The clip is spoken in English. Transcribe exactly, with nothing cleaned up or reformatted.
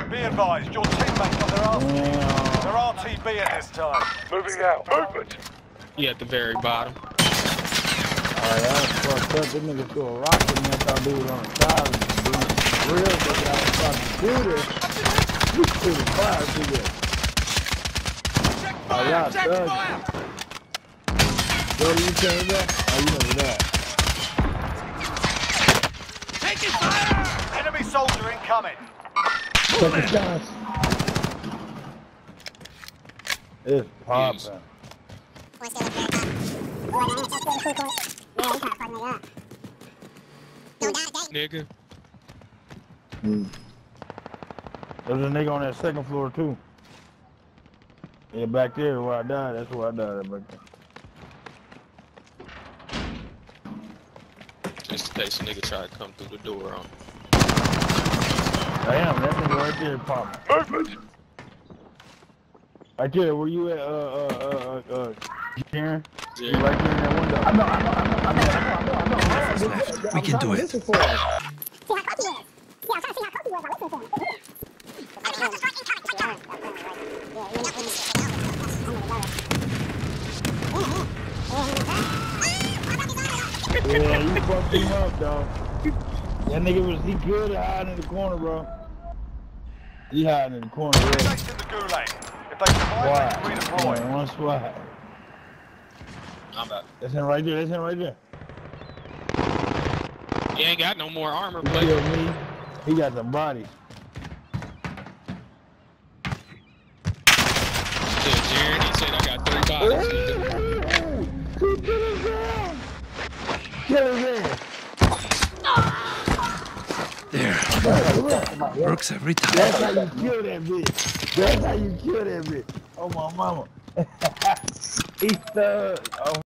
Be advised, your teammates got their arse kicked. They're R T B at this time. Moving out. Movement. You at the very bottom. Alright, I was fucked up. This nigga threw a rock at me. I thought dude was on the side of me. Dude, real nigga, I was trying to do this. You threw the fire to this. Oh, y'all thugs. Yo, you came back? Oh, you know that. Taking fire! Enemy soldier incoming. Second chance. It's popping. Nigga. Hmm. There's a nigga on that second floor too. Yeah, back there where I died. That's where I died at back there. Just in case a nigga try to come through the door on. Damn, that nigga right there popping. Movement. Right there, where you at, uh, uh, uh, uh, uh, Karen? Yeah. You right there in that window. I know, I know, I know, I know, I know, I know, I know. Left. We can do it. Yeah, you fucked him up, dog. That nigga was, he good at hiding in the corner, bro. He hiding in the corner, yeah. Teammates in the gulag. If they survive, they can redeploy. Yeah, one swat. I'm about. That's him right there, that's him right there. He ain't got no more armor He plate. killed me. He got the body. Yeah, Jared, he said I got three bodies. Kill his ass! Kill his ass! There. Works every time. That's how you kill that bitch. That's how you kill that bitch. Oh my mama. He's thug. Oh.